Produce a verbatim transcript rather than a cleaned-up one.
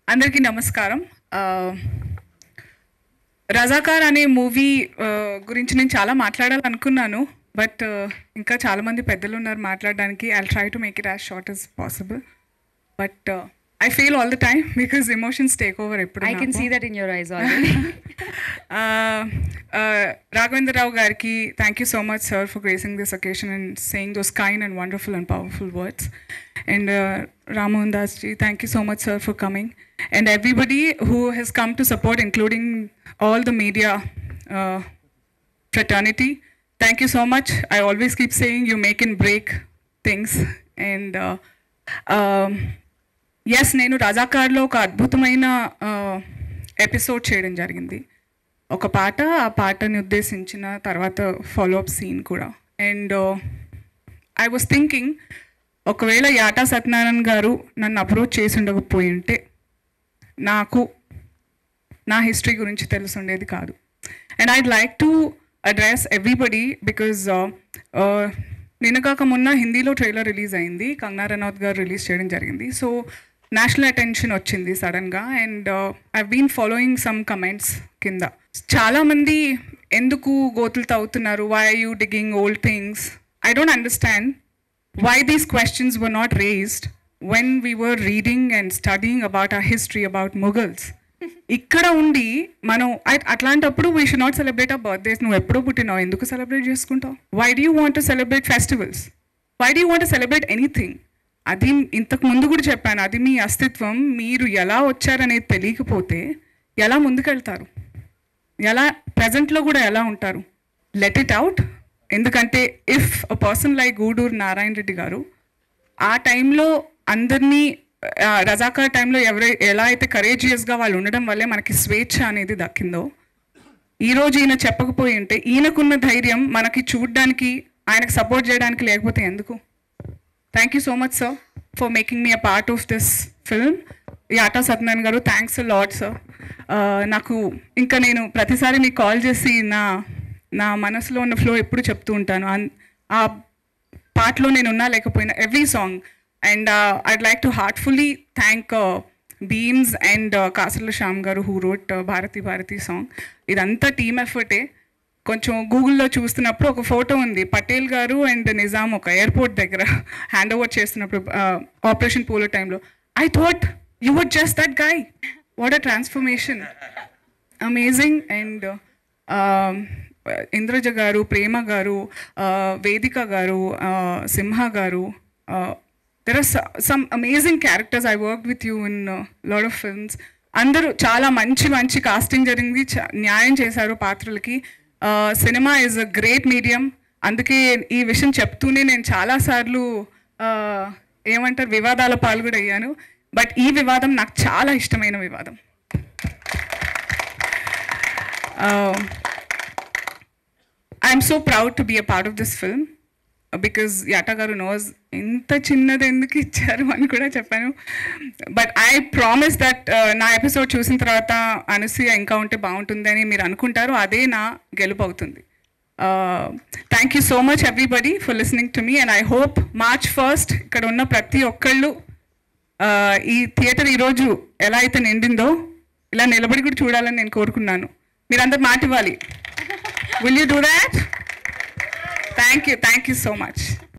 అందరికీ నమస్కారం. రజాకార్ అనే మూవీ గురించి నేను చాలా మాట్లాడాలనుకున్నాను, బట్ ఇంకా చాలామంది పెద్దలు ఉన్నారు మాట్లాడడానికి. I try to make it as short as possible, but I fail all the time because emotions take over. I can see that in your eyes already. uh, uh, Raghavendra Rao Garki, thank you so much, sir, for gracing this occasion and saying those kind and wonderful and powerful words. And uh, Ramohan Das ji, thank you so much, sir, for coming. And everybody who has come to support, including all the media uh, fraternity, thank you so much. I always keep saying you make and break things. And uh, um, yes, నేను రజాకార్లో ఒక అద్భుతమైన episode చేయడం జరిగింది. ఒక పాట, ఆ పాటని ఉద్దేశించిన తర్వాత ఫాలోఅప్ సీన్ కూడా. అండ్ ఐ వాజ్ థింకింగ్, ఒకవేళ యాటా సత్యనారాయణ గారు నన్ను అప్రోచ్ చేసి ఉండకపోయి ఉంటే నాకు నా హిస్టరీ గురించి తెలిసి ఉండేది కాదు. And I'd like to address everybody because నిన్న కాక మొన్న హిందీలో ట్రైలర్ రిలీజ్ అయింది, కంగనా రనౌత్ గారు రిలీజ్ చేయడం జరిగింది. సో నేషనల్ అటెన్షన్ వచ్చింది సడన్గా. And I been following some comments కింద. చాలామంది ఎందుకు గోతులు తవ్వుతున్నారు, why are you digging old things, I don't understand why these questions were not raised when we were reading and studying about our history about Mughals. ఇక్కడ ఉండి మనం అట్లాంటప్పుడు we should not celebrate our birthdays. నువ్వు ఎప్పుడో పుట్టినావు, ఎందుకు celebrate చేసుకుంటావు? Why do you want to celebrate festivals? Why do you want to celebrate anything? అది ఇంతకు ముందు కూడా చెప్పాను, అది మీ అస్తిత్వం. మీరు ఎలా వచ్చారనేది తెలియకపోతే ఎలా ముందుకెళ్తారు, ఎలా ప్రజెంట్లో కూడా ఎలా ఉంటారు? Let it out. ఎందుకంటే if a person like Guduru Narayana Reddy garu ఆ టైంలో అందరినీ, రజాకార్ టైంలో ఎవరై ఎలా అయితే కరేజియస్గా వాళ్ళు ఉండడం వల్లే మనకి స్వేచ్ఛ అనేది దక్కిందో, ఈరోజు ఈయన చెప్పకపోయి ఉంటే ఈయనకున్న ధైర్యం మనకి చూడడానికి, ఆయనకు సపోర్ట్ చేయడానికి లేకపోతే ఎందుకు? Thank you so much sir for making me a part of this film. Yata Satyanarayana garu, thanks a lot sir. నాకు ఇంకా నేను ప్రతిసారి మీకు కాల్ చేసి నా నా మనసులో ఉన్న ఫ్లో ఎప్పుడు చెప్తూ ఉంటాను. ఆ పాటలో నేను ఉన్నా లేకపోయినా every song. And I'd like to heartfully thank Bheems and Kasarla Shyam garu who wrote Bharati Bharati song. ఇదంతా టీమ్ ఎఫర్టే. కొంచెం గూగుల్లో చూస్తున్నప్పుడు ఒక ఫోటో ఉంది, పటేల్ గారు అండ్ నిజాం ఒక ఎయిర్పోర్ట్ దగ్గర హ్యాండ్ ఓవర్ చేస్తున్నప్పుడు ఆపరేషన్ పోలో టైంలో. I thought you were just that guy. What a transformation, amazing. And Indraja garu, Prema garu, Vedika garu, Simha garu, there are some amazing characters. I work with you in lot of films. అందరూ చాలా మంచి మంచి casting జరిగింది, న్యాయం చేశారు పాత్రలకి. Cinema is a great medium. అందుకే ఈ విషయం చెప్తూనే నేను చాలాసార్లు ఏమంటారు వివాదాల పాలు కూడా అయ్యాను. బట్ ఈ వివాదం నాకు చాలా ఇష్టమైన వివాదం. I'm so proud to be a part of this film because Yata garu knows ఇంత చిన్నది ఎందుకు ఇచ్చారు అని కూడా చెప్పాను. బట్ ఐ ప్రామిస్ దట్ నా ఎపిసోడ్ చూసిన తర్వాత అనసూయ ఇంకా ఉంటే బాగుంటుందని మీరు అనుకుంటారు, అదే నా గెలుపు అవుతుంది. Thank you so much everybody for listening to me. And I hope March first ఇక్కడ ఉన్న ప్రతి ఒక్కళ్ళు ఈ థియేటర్ ఈరోజు ఎలా అయితే నిండిందో ఇలా నిలబడి కూడా చూడాలని నేను కోరుకున్నాను. మీరందరూ మాట ఇవ్వాలి. Will you do that? Thank you thank you so much.